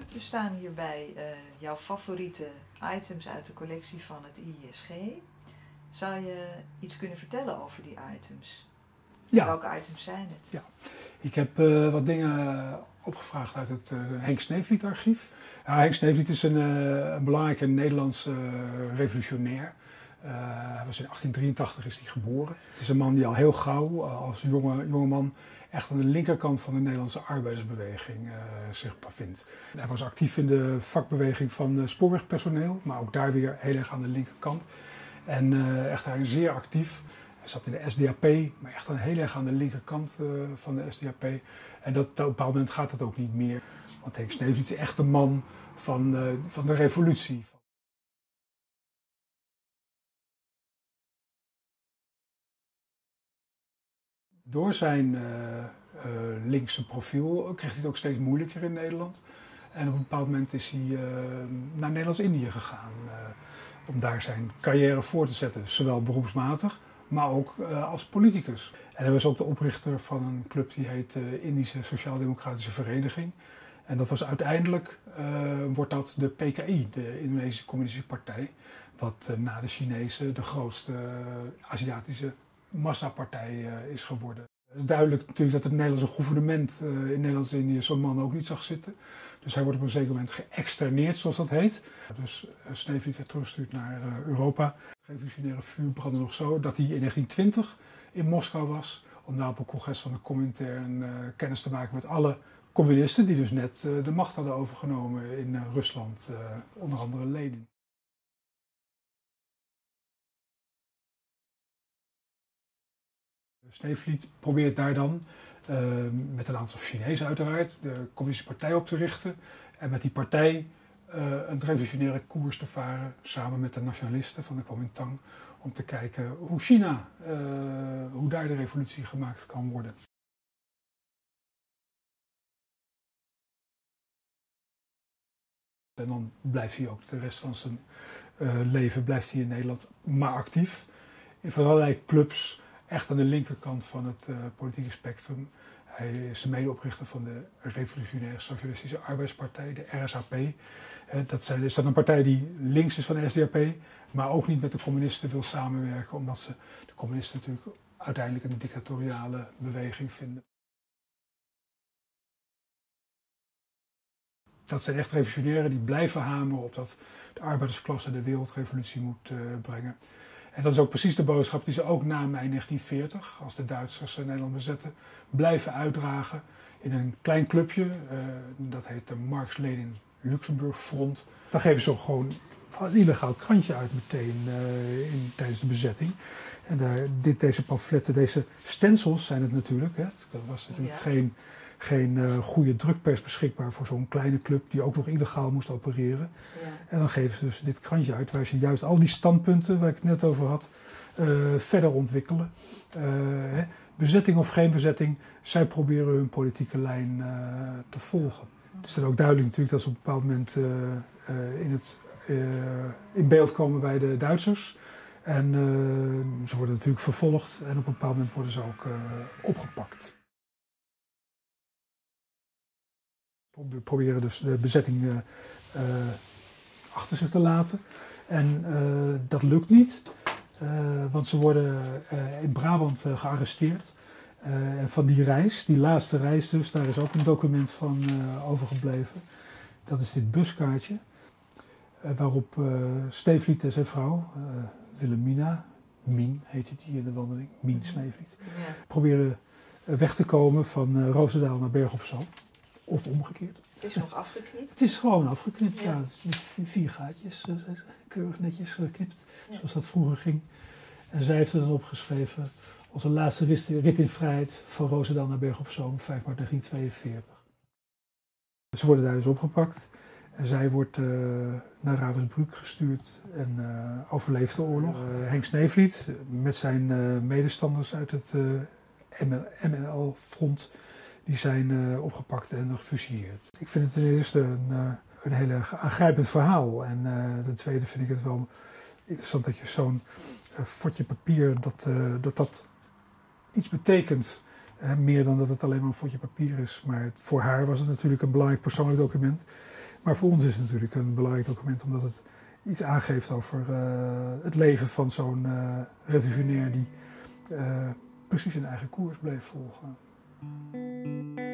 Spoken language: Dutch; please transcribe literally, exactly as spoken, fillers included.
We staan hier bij uh, jouw favoriete items uit de collectie van het I I S G. Zou je iets kunnen vertellen over die items? Ja. Welke items zijn het? Ja. Ik heb uh, wat dingen opgevraagd uit het uh, Henk Sneevliet archief. Ja, Henk Sneevliet is een, uh, een belangrijke Nederlandse uh, revolutionair. Uh, hij was in achttien drieëntachtig is hij geboren. Het is een man die al heel gauw uh, als jonge, jonge man echt aan de linkerkant van de Nederlandse arbeidersbeweging uh, zich bevindt. Hij was actief in de vakbeweging van uh, spoorwegpersoneel, maar ook daar weer heel erg aan de linkerkant. En uh, echt hij zeer actief. Hij zat in de S D A P, maar echt aan heel erg aan de linkerkant uh, van de S D A P. En dat, op een bepaald moment gaat dat ook niet meer. Want Henk Sneevliet is echt de man van, uh, van de revolutie. Door zijn uh, uh, linkse profiel kreeg hij het ook steeds moeilijker in Nederland. En op een bepaald moment is hij uh, naar Nederlands-Indië gegaan. Uh, om daar zijn carrière voor te zetten, zowel beroepsmatig, maar ook uh, als politicus. En hij was ook de oprichter van een club die heet uh, Indische Sociaal-Democratische Vereniging. En dat was uiteindelijk, uh, wordt dat de P K I, de Indonesische Communistische Partij, wat uh, na de Chinese de grootste uh, Aziatische massapartij uh, is geworden. Het is duidelijk natuurlijk dat het Nederlandse gouvernement uh, in Nederlands-Indië zo'n man ook niet zag zitten. Dus hij wordt op een zeker moment geëxterneerd, zoals dat heet. Dus uh, Sneevliet werd teruggestuurd naar uh, Europa. Het revolutionaire vuur brandde nog zo dat hij in negentien twintig in Moskou was om daar op een congres van de Comintern uh, kennis te maken met alle communisten die dus net uh, de macht hadden overgenomen in uh, Rusland, uh, onder andere Lenin. Sneevliet probeert daar dan, uh, met een aantal Chinezen uiteraard, de communistische partij op te richten. En met die partij uh, een revolutionaire koers te varen, samen met de nationalisten van de Kuomintang, om te kijken hoe China, uh, hoe daar de revolutie gemaakt kan worden. En dan blijft hij ook de rest van zijn uh, leven blijft hij in Nederland maar actief. In van allerlei clubs. Echt aan de linkerkant van het uh, politieke spectrum. Hij is de medeoprichter van de Revolutionaire Socialistische Arbeidspartij, de R S A P. Uh, dat zijn, is dat een partij die links is van de S D A P, maar ook niet met de communisten wil samenwerken, omdat ze de communisten natuurlijk uiteindelijk een dictatoriale beweging vinden. Dat zijn echt revolutionairen die blijven hameren op dat de arbeidersklasse de wereldrevolutie moet uh, brengen. En dat is ook precies de boodschap die ze ook na mei negentien veertig, als de Duitsers Nederland bezetten, blijven uitdragen in een klein clubje. Uh, dat heet de Marx-Lenin-Luxemburg Front. Daar geven ze ook gewoon een illegaal krantje uit meteen uh, in, tijdens de bezetting. En daar, dit, deze pamfletten, deze stencils zijn het natuurlijk. Hè. Er was natuurlijk ja. geen, geen uh, goede drukpers beschikbaar voor zo'n kleine club die ook nog illegaal moest opereren. Ja. En dan geven ze dus dit krantje uit waar ze juist al die standpunten waar ik het net over had uh, verder ontwikkelen. Uh, hè, bezetting of geen bezetting, zij proberen hun politieke lijn uh, te volgen. Het is dan ook duidelijk natuurlijk dat ze op een bepaald moment uh, uh, in, het, uh, in beeld komen bij de Duitsers. En uh, ze worden natuurlijk vervolgd en op een bepaald moment worden ze ook uh, opgepakt. We proberen dus de bezetting uh, uh, achter zich te laten. En uh, dat lukt niet, uh, want ze worden uh, in Brabant uh, gearresteerd. Uh, en van die reis, die laatste reis dus, daar is ook een document van uh, overgebleven. Dat is dit buskaartje, uh, waarop uh, Sneevliet en zijn vrouw, uh, Wilhelmina, Mien heet het hier in de wandeling, Mien Sneevliet, ja. proberen uh, weg te komen van uh, Roosendaal naar Berg op Zoom. Of omgekeerd. Het is nog afgeknipt? Het is gewoon afgeknipt, ja. ja. Met vier gaatjes, keurig netjes geknipt, ja. zoals dat vroeger ging. En zij heeft er dan opgeschreven, onze laatste rit in vrijheid van Roosendaal naar Berg op Zoom, vijf maart negentien tweeënveertig. Ze worden daar dus opgepakt. En zij wordt uh, naar Ravensbrück gestuurd en uh, overleeft de oorlog. Uh, Henk Sneevliet met zijn uh, medestanders uit het uh, M N L-front, die zijn uh, opgepakt en gefusilleerd. Ik vind het ten eerste een, uh, een heel aangrijpend verhaal. En uh, ten tweede vind ik het wel interessant dat je zo'n uh, vodje papier, dat, uh, dat dat iets betekent. Uh, meer dan dat het alleen maar een vodje papier is. Maar voor haar was het natuurlijk een belangrijk persoonlijk document. Maar voor ons is het natuurlijk een belangrijk document omdat het iets aangeeft over uh, het leven van zo'n uh, revolutionair die uh, precies zijn eigen koers bleef volgen.